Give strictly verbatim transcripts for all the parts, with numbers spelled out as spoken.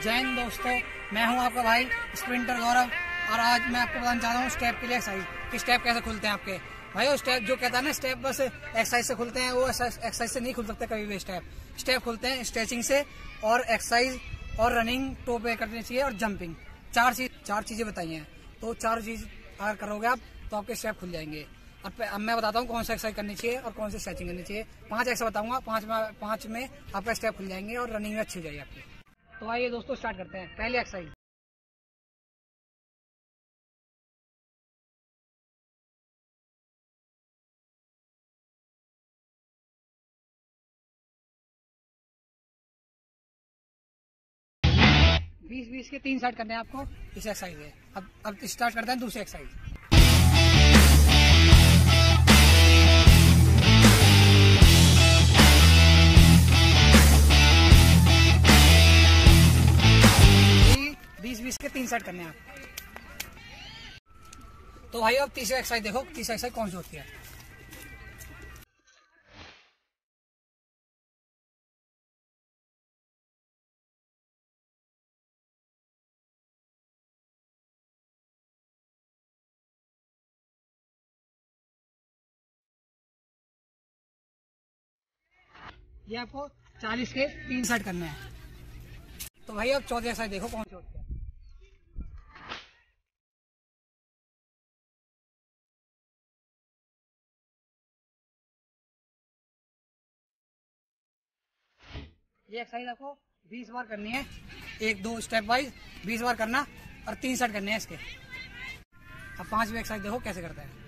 जय हिंद दोस्तों, मैं हूं आपका भाई स्प्रिंटर गौरव और आज मैं आपको बताना चाह रहा हूं स्टेप के लिए एक्सरसाइज कि स्टेप कैसे खुलते हैं आपके। भाई वो स्टेप जो कहता है ना, स्टेप बस एक्सरसाइज से खुलते हैं, वो एक्सरसाइज से नहीं खुल सकते कभी भी। स्टेप स्टेप खुलते हैं स्ट्रेचिंग से और एक्सरसाइज और रनिंग टो पे करनी चाहिए और जंपिंग। चार चीज चार चीजें बताई हैं, तो चार चीज अगर करोगे आप तो आपके स्टेप खुल जाएंगे। अब अब मैं बताता हूँ कौन सा एक्सरसाइज करनी चाहिए और कौन सी स्ट्रेचिंग करनी चाहिए। पांच एक्सरसाइज बताऊंगा, पांच में पांच में आपका स्टेप खुल जाएंगे और रनिंग अच्छी हो जाएगी आपकी। तो आइए दोस्तों स्टार्ट करते हैं। पहली एक्सरसाइज, बीस बीस के तीन सेट करने हैं आपको। इस एक्सरसाइज है। अब अब स्टार्ट करते हैं दूसरी एक्सरसाइज। बीस बीस के तीन सेट करने हैं आप। तो भाई अब तीसरी एक्सरसाइज देखो, तीसरी एक्सरसाइज कौन सी होती है। ये आपको चालीस के तीन सेट करने हैं। तो भाई अब चौथी एक्सरसाइज देखो कौन सी होती है। ये एक्सरसाइज आपको बीस बार करनी है, एक दो स्टेप वाइज बीस बार करना और तीन सेट करने हैं इसके। अब पांचवी एक्सरसाइज देखो कैसे करते हैं।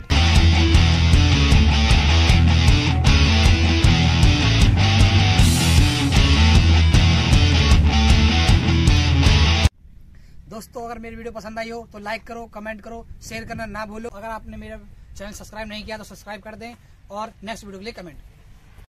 दोस्तों अगर मेरी वीडियो पसंद आई हो तो लाइक करो, कमेंट करो, शेयर करना ना भूलो। अगर आपने मेरा चैनल सब्सक्राइब नहीं किया तो सब्सक्राइब कर दें और नेक्स्ट वीडियो के लिए कमेंट।